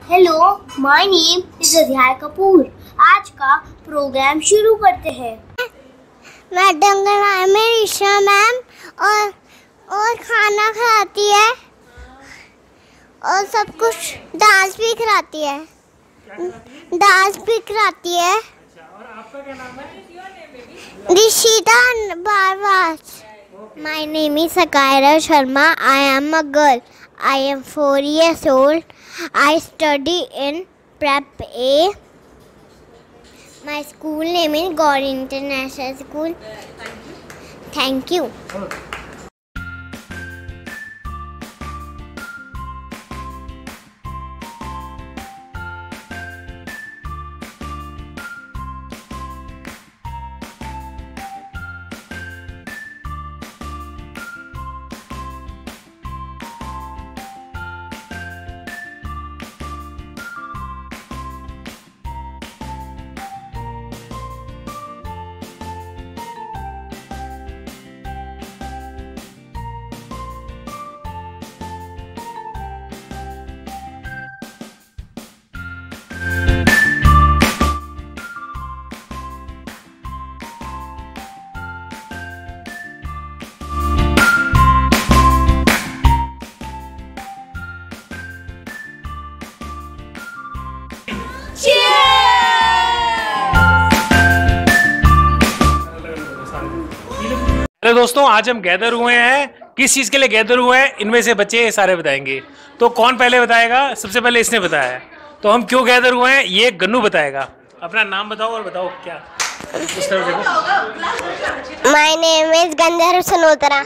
Hello, my name is tarun Kapoor. आज का programme शुरू करते हैं। मैडम का नाम है ऋषा मैम और खाना खिलाती है और सब कुछ डांस भी कराती है। और आपका क्या नाम है? Rishita Bhardwaj. My name is Sakaira Sharma. I am a girl. I am 4 years old. I study in Prep A. My school name is God International School. Thank you. Hello दोस्तों, आज हम गैदर हुए हैं। किस चीज़ के लिए गैदर हुए हैं इनमें से बच्चे सारे बताएंगे। तो कौन पहले बताएगा? सबसे पहले इसने बताया है। तो हम क्यों गैदर हुए हैं ये गन्नू बताएगा। अपना नाम बताओ और बताओ क्या। इस तरफ देखो। My name is Gandharva सनोत्रा.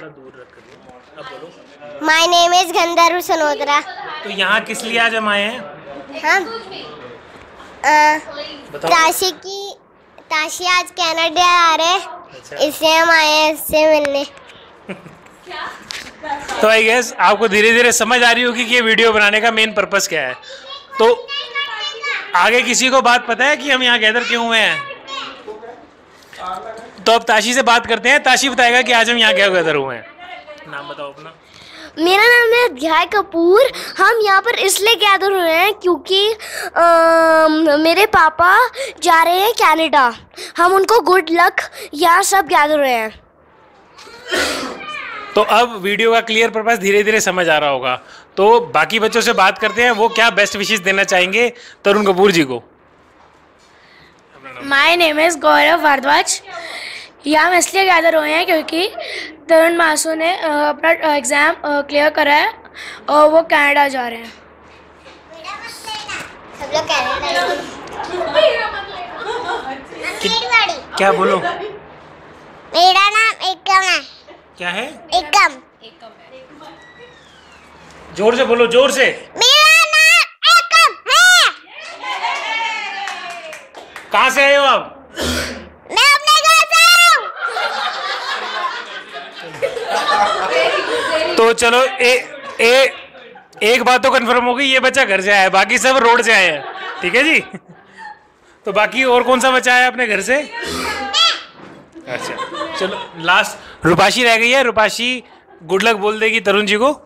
My name is गंधर्व सनोत्रा. तो यहाँ किस लिए आज हम आए हैं? हम ताशी आज कनाडा आ रहे हैं। अच्छा। इससे हम आए हैं इससे मिलने। तो आई गेस आपको धीरे धीरे समझ आ रही होगी कि ये वीडियो बनाने का मेन पर्पस क्या है। तो आगे किसी को बात पता है कि हम यहाँ गैदर क्यों हुए हैं? तो अब ताशी से बात करते हैं। ताशी बताएगा कि आज हम यहाँ क्यों गैदर हुए हैं। नाम बताओ अपना। मेरा नाम है tarun कपूर। हम यहाँ पर इसलिए गैदर हुए हैं क्योंकि मेरे पापा जा रहे हैं कनाडा। हम उनको गुड लक यहाँ सब गैदर हुए हैं। तो अब वीडियो का क्लियर पर्पस धीरे धीरे समझ आ रहा होगा। तो बाकी बच्चों से बात करते हैं, वो क्या बेस्ट विशेस देना चाहेंगे तरुण कपूर जी को। My name is Gaurav Bhardwaj. यहाँ हम इसलिए गैदर हुए हैं क्योंकि तरुण मासू ने अपना एग्ज़ाम क्लियर करा है और वो कनाडा जा रहे हैं। सब लोग कनाडा। क्या बोलो? मेरा नाम एकम है। क्या है? एकम। जोर से बोलो, जोर से। मेरा नाम एकम है। कहाँ से आए हो आप? मैं अपने घर से आया हूँ। तो चलो एक बात तो कंफर्म हो गई, ये बच्चा घर से आया है, बाकी सब रोड से आए हैं। ठीक है जी। तो बाकी और कौन सा बच्चा है अपने घर से? अच्छा, चलो लास्ट रूपाशी रह गई है। रूपाशी गुड लक बोल देगी तरुण जी को।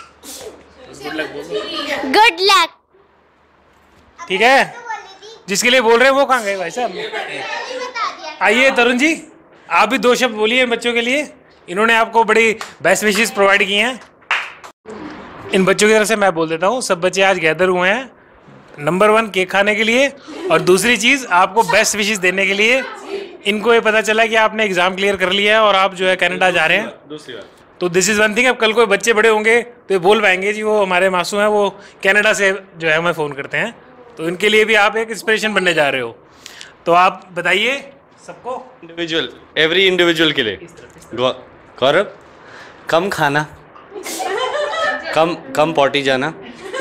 Good luck. ठीक है, जिसके लिए बोल रहे हैं वो कहाँ गए भाई साहब? आइए तरुण जी, आप भी 2 शब्द बोलिए इन बच्चों के लिए। इन्होंने आपको बड़ी बेस्ट विशेस प्रोवाइड की हैं। इन बच्चों की तरफ से मैं बोल देता हूँ, सब बच्चे आज गैदर हुए हैं नंबर 1 केक खाने के लिए, और दूसरी चीज़ आपको बेस्ट विशेस देने के लिए। इनको ये पता चला कि आपने एग्ज़ाम क्लियर कर लिया है और आप जो है कनाडा जा रहे हैं। दूसरी बात तो दिस इज़ वन थिंग। अब कल कोई बच्चे बड़े होंगे तो ये बोल पाएंगे जी वो हमारे मासू हैं, वो कनाडा से जो है हमें फ़ोन करते हैं। तो इनके लिए भी आप एक इंस्पिरेशन बनने जा रहे हो। तो आप बताइए सबको। इंडिविजुअल, एवरी इंडिविजुअल के लिए। गौरव, कम खाना, कम पॉटी जाना,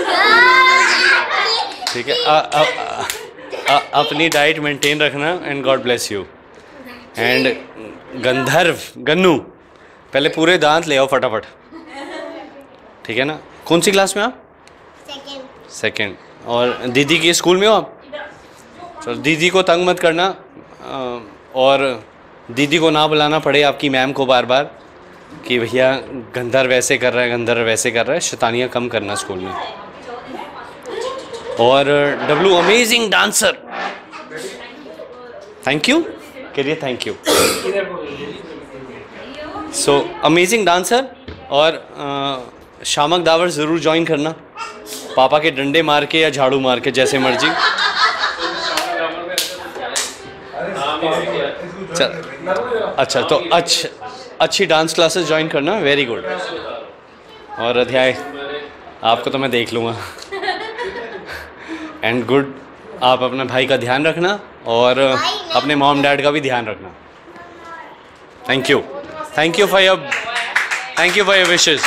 ठीक है। अपनी डाइट मेंटेन रखना and God bless you. And Gannu पहले पूरे दांत ले आओ फटाफट, ठीक है ना। कौन सी क्लास में आप? सेकेंड। और दीदी के स्कूल में हो आप? तो दीदी को तंग मत करना और दीदी को ना बुलाना पड़े आपकी मैम को बार बार कि भैया गंधर्व वैसे कर रहा है, गंधर्व वैसे कर रहा है। शैतानियाँ कम करना स्कूल में। और डब्लू अमेजिंग डांसर, थैंक यू करिए, thank you. So amazing dancer. और शामक दावर ज़रूर ज्वाइन करना, पापा के डंडे मार के या झाड़ू मार के, जैसे मर्जी। चल अच्छा, तो अच्छी डांस क्लासेस ज्वाइन करना, वेरी गुड। और अध्याय आपको तो मैं देख लूँगा। एंड गुड, आप अपने भाई का ध्यान रखना और अपने मॉम डैड का भी ध्यान रखना। Thank you, thank you for your wishes.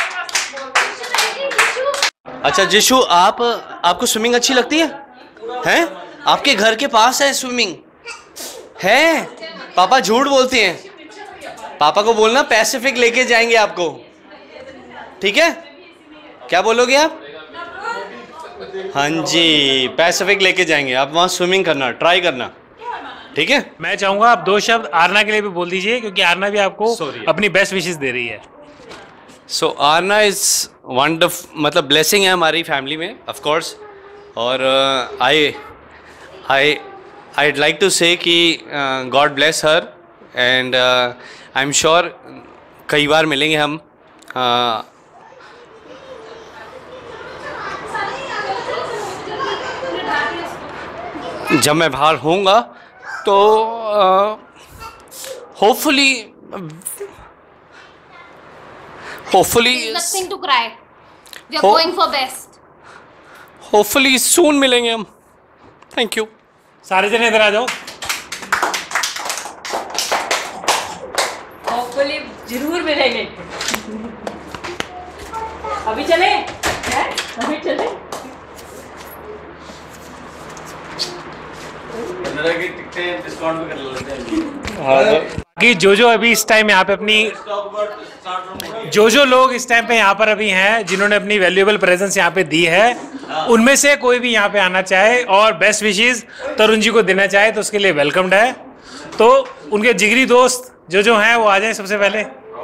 अच्छा जिशु, आपको स्विमिंग अच्छी लगती है? हैं? आपके घर के पास है स्विमिंग है? पापा झूठ बोलते हैं, पापा को बोलना पैसिफिक लेके जाएंगे आपको, ठीक है? क्या बोलोगे आप? हाँ जी, पैसिफिक लेके जाएंगे, आप वहाँ स्विमिंग करना, ट्राई करना, ठीक है? मैं चाहूंगा आप 2 शब्द आरना के लिए भी बोल दीजिए, क्योंकि आरना भी आपको अपनी बेस्ट विशेस दे रही है। सो आरना इज़ वंडरफुल, मतलब ब्लेसिंग है हमारी फैमिली में, ऑफ कोर्स। और I'd like to say कि God bless her and I'm sure कई बार मिलेंगे हम। जब मैं बाहर होऊंगा तो hopefully Nothing to cry. We are going for best. hopefully soon मिलेंगे हम। Thank you. सारे जने इधर आ जाओ। होपफुली जरूर मिलेंगे। अभी चले हैं? अभी चले? की टिकटें डिस्काउंट भी कर लेते हैं। कि जो अभी इस टाइम यहाँ पे अपनी जो लोग इस टाइम पे यहाँ पर अभी हैं, जिन्होंने अपनी वैल्यूएबल प्रेजेंस यहाँ पे दी है, उनमें से कोई भी यहाँ पे आना चाहे और बेस्ट विशेस तरुण जी को देना चाहे तो उसके लिए वेलकम्ड है। तो उनके जिगरी दोस्त जो हैं वो आ जाएं सबसे पहले।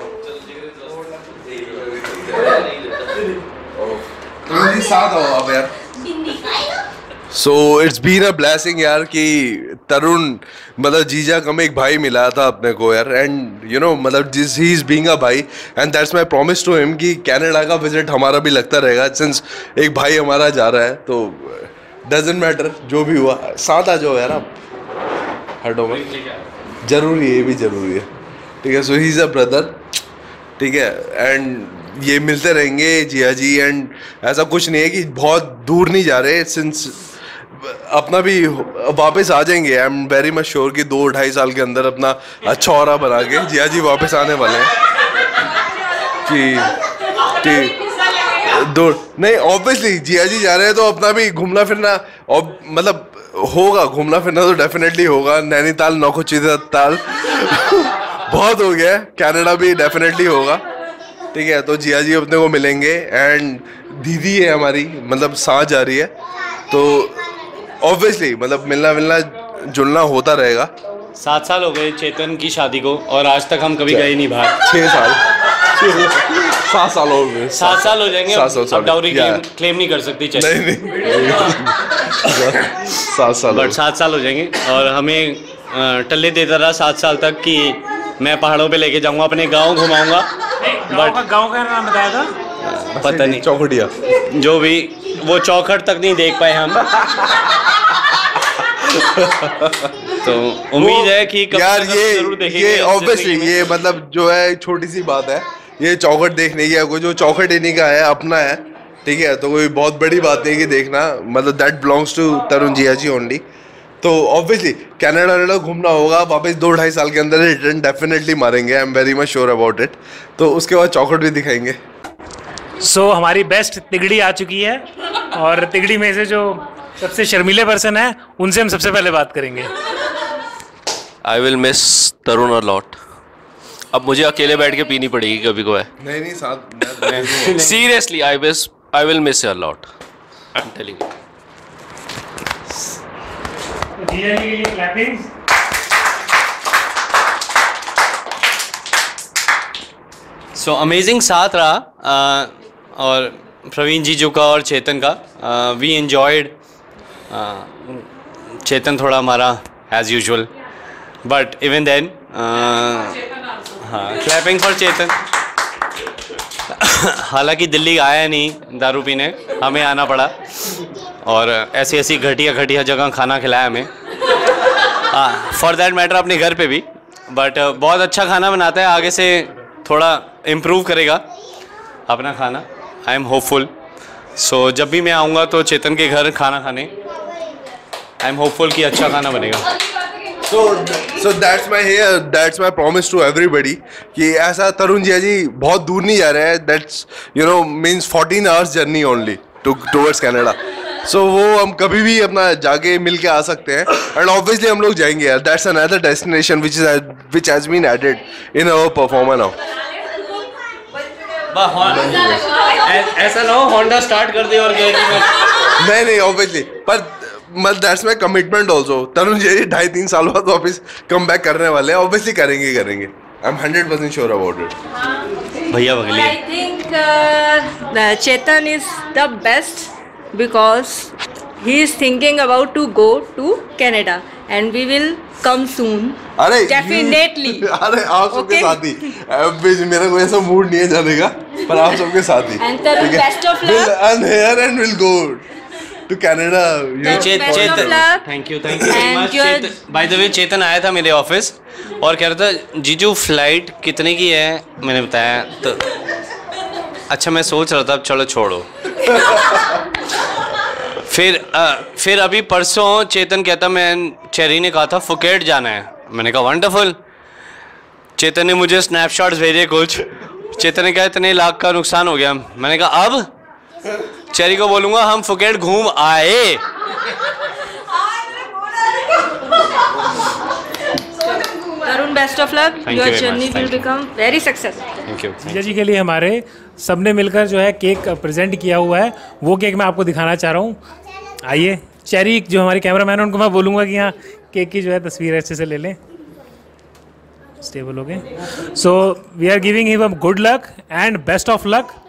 तरुण जी साथ आओ आप यार। So it's been a blessing यार कि तरुण मतलब जीजा कम एक भाई मिला था अपने को यार, एंड यू नो मतलब जिस ही इज बीइंग अ भाई, and that's my promise to him कि कनाडा का विजिट हमारा भी लगता रहेगा, सिंस एक भाई हमारा जा रहा है। तो डजंट मैटर जो भी हुआ, साथ आ जाओ यार आप, हटो मत, जरूरी है, ये भी जरूरी है, ठीक है? सो ही इज अ ब्रदर, ठीक है? एंड ये मिलते रहेंगे जिया जी, एंड ऐसा कुछ नहीं है कि बहुत दूर नहीं जा रहे, सिंस अपना भी वापस आ जाएंगे। I am very much sure कि 2-2.5 साल के अंदर अपना अच्छा औरा बना के जिया जी वापस आने वाले हैं। कि दो नहीं, ऑब्वियसली जिया जी जा रहे हैं तो अपना भी घूमना फिरना, और मतलब होगा, घूमना फिरना तो डेफिनेटली होगा। नैनीताल, नौखुचिताल बहुत हो गया, कनाडा भी डेफिनेटली होगा, ठीक है? तो जिया जी अपने को मिलेंगे, एंड दीदी है हमारी, मतलब साथ जा रही है, तो ऑब्वियसली मतलब मिलना जुलना होता रहेगा। 7 साल हो गए चेतन की शादी को और आज तक हम कभी गए नहीं बाहर। 6 साल 7 साल हो गए, 7 साल हो जाएंगे। 7 साल अब डाउरी क्लेम नहीं कर सकती चेतन। नहीं 7 साल, बट 7 साल हो जाएंगे और हमें टल्ले देता रहा 7 साल तक कि मैं पहाड़ों पे लेके जाऊंगा, अपने गांव घुमाऊंगा। बट गांव का नाम बताया था, पता नहीं, चौखटिया, जो भी, वो चौखट तक नहीं देख पाए हम। तो उम्मीद है कि यार ये ऑब्वियसली ये मतलब जो है छोटी सी बात है, ये चौखट देखने की, कोई जो चौखट इन्हीं का है, अपना है, ठीक है? तो कोई बहुत बड़ी बात नहीं कि देखना, मतलब that belongs to Tarun Jiya ji only. तो ऑब्वियसली कनाडा घूमना होगा, वापस 2-2.5 साल के अंदर रिटर्न डेफिनेटली मारेंगे, I am very much sure about it. तो उसके बाद चौखट भी दिखाएंगे। सो हमारी बेस्ट तिगड़ी आ चुकी है, और तिगड़ी में से जो सबसे शर्मीले पर्सन है उनसे हम सबसे पहले बात करेंगे। I will miss Tarun a lot. अब मुझे अकेले बैठ के पीनी पड़ेगी कभी को है। नहीं साथ seriously I will miss a lot, I am telling you. Jiya ji के लिए क्लैपिंग। सो अमेजिंग साथ रहा, और प्रवीण जीजू का और चेतन का वी एंजॉयड. चेतन थोड़ा हमारा as usual, but even then हाँ, क्लैपिंग फॉर चेतन. हालांकि दिल्ली आया नहीं दारू पीने, हमें आना पड़ा और ऐसी ऐसी घटिया जगह खाना खिलाया हमें. फॉर दैट मैटर अपने घर पे भी, बट बहुत अच्छा खाना बनाता है. आगे से थोड़ा इम्प्रूव करेगा अपना खाना. I am hopeful. सो जब भी मैं आऊँगा तो चेतन के घर खाना खाने, आई एम होपफुल कि अच्छा खाना बनेगा. So that's my promise to everybody कि ऐसा तरुण जी बहुत दूर नहीं जा रहे हैं. That's means 14 hours journey only towards Canada. So वो हम कभी भी अपना जाके मिल के आ सकते हैं. And obviously हम लोग जाएंगे यार. That's another destination which has been added in our performer now. ऐसा ना हो होंडा स्टार्ट कर दे और नहीं obviously, पर that's my commitment also. Tarun ji 2.5-3 साल बाद वापस कम बैक करने वाले हैं. ऑब्वियसली करेंगे. I am 100% sure about it. भैया बगलिए. I think Chetan is the best because he is thinking about to go to Canada and we will come soon. अरे definitely. अरे आप सबके साथ ही. मेरा कोई ऐसा मूड नहीं है जाने का, पर आप सबके साथ ही. And Tarun, best of luck. And here and we'll go to Canada. Thank you very much. By the way Chetan आया था मेरे ऑफिस और कह रहा था जीजू फ्लाइट कितने की है. मैंने बताया तो अच्छा मैं सोच रहा था, अब चलो छोड़ो. फिर अभी परसों चेतन कहता मैं चेरी ने कहा था फुकेट जाना है. मैंने कहा वंडरफुल. चेतन ने मुझे स्नैपशॉट्स भेजे कुछ. चेतन ने कहा इतने लाख का नुकसान हो गया. मैंने कहा अब चेरी को बोलूँगा हम फुकेट घूम आए. Tarun, best of luck. Your journey will become very successful. Thank you. जीजा जी के लिए हमारे सबने मिलकर जो है केक प्रेजेंट किया हुआ है, वो केक मैं आपको दिखाना चाह रहा हूँ. आइए. चेरी जो हमारे कैमरामैन है उनको मैं बोलूँगा कि यहाँ केक की जो है तस्वीर अच्छे से ले लें. स्टेबल हो गए. So we are giving him good luck and best of luck.